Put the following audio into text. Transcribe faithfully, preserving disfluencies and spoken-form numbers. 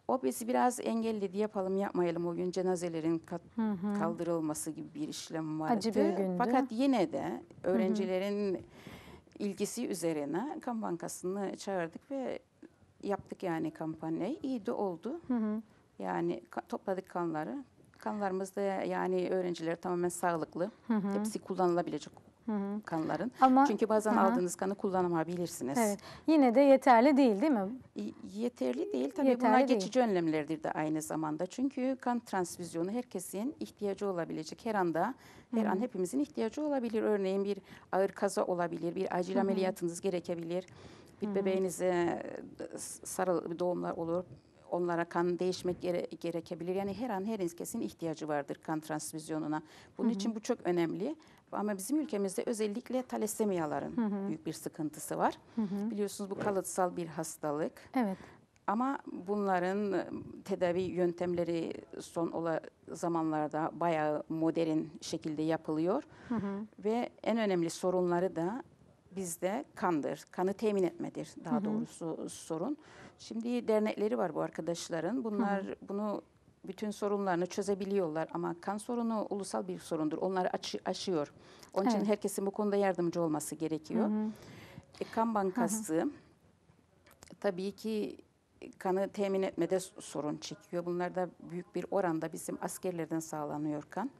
O bizi biraz engelledi. Yapalım yapmayalım o gün cenazelerin kat, Hı hı. kaldırılması gibi bir işlem vardı. Acı bir gündü. Fakat yine de öğrencilerin ilgisi üzerine kan bankasını çağırdık ve yaptık yani kampanyayı. İyi de oldu. Hı hı. Yani ka- topladık kanları. Kanlarımız da yani öğrenciler tamamen sağlıklı. Hı hı. Hepsi kullanılabilecek Hı hı. kanların. Ama Çünkü bazen hı hı. aldığınız kanı kullanamayabilirsiniz. Evet. Yine de yeterli değil, değil mi? Y- Yeterli değil. Tabii Yeterli bunlar değil. geçici önlemlerdir de aynı zamanda. Çünkü kan transfüzyonu herkesin ihtiyacı olabilecek. Her anda, her an hepimizin ihtiyacı olabilir. Örneğin bir ağır kaza olabilir, bir acil ameliyatınız gerekebilir. Bir bebeğinize sarı doğumlar olur. Onlara kan değişmek gere- gerekebilir. Yani her an herkesin ihtiyacı vardır kan transfüzyonuna. Bunun için bu çok önemli. Ama bizim ülkemizde özellikle talasemiyaların büyük bir sıkıntısı var. Biliyorsunuz bu kalıtsal bir hastalık. Evet. Ama bunların e, tedavi yöntemleri son ola zamanlarda bayağı modern şekilde yapılıyor. Ve en önemli sorunları da bizde kandır. Kanı temin etmedir daha doğrusu sorun. Şimdi dernekleri var bu arkadaşların. Bunlar bunu bütün sorunlarını çözebiliyorlar ama kan sorunu ulusal bir sorundur. Onları aşı- aşıyor. Onun için Evet. herkesin bu konuda yardımcı olması gerekiyor. E, kan bankası tabii ki kanı temin etmede sorun çekiyor. Bunlar da büyük bir oranda bizim askerlerden sağlanıyor kan.